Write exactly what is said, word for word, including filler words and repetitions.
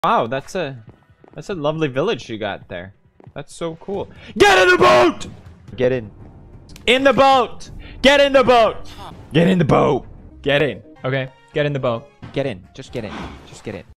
Wow, that's a that's a lovely village you got there. That's so cool. Get in the boat! Get in. In the boat! Get in the boat! Get in the boat! Get in. Okay, get in the boat. Get in. Just get in. Just get in.